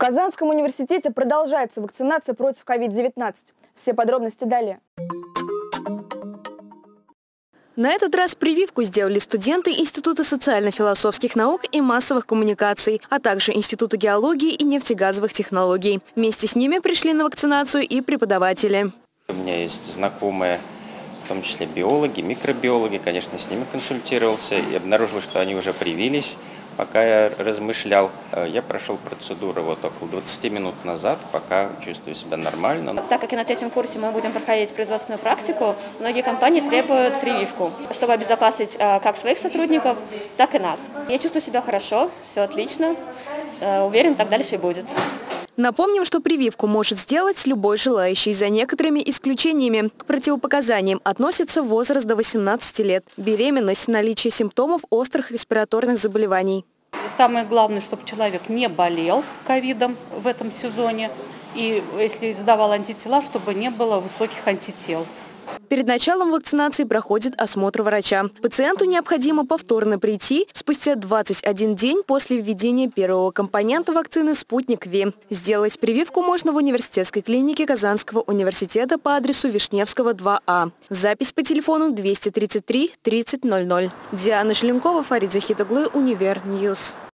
Казанском университете продолжается вакцинация против COVID-19. Все подробности далее. На этот раз прививку сделали студенты Института социально-философских наук и массовых коммуникаций, а также Института геологии и нефтегазовых технологий. Вместе с ними пришли на вакцинацию и преподаватели. У меня есть знакомые, в том числе биологи, микробиологи, конечно, с ними консультировался и обнаружил, что они уже привились. Пока я размышлял, я прошел процедуру около 20 минут назад, пока чувствую себя нормально. Так как и на третьем курсе мы будем проходить производственную практику, многие компании требуют прививку, чтобы обезопасить как своих сотрудников, так и нас. Я чувствую себя хорошо, все отлично, уверен, так дальше и будет. Напомним, что прививку может сделать любой желающий, за некоторыми исключениями. К противопоказаниям относится возраст до 18 лет, беременность, наличие симптомов острых респираторных заболеваний. Самое главное, чтобы человек не болел ковидом в этом сезоне, и если сдавал антитела, чтобы не было высоких антител. Перед началом вакцинации проходит осмотр врача. Пациенту необходимо повторно прийти спустя 21 день после введения первого компонента вакцины «Спутник Ви». Сделать прививку можно в университетской клинике Казанского университета по адресу Вишневского, 2А. Запись по телефону 233 30 00. Диана Желенкова, Фарид Захитоглы, Универньюз.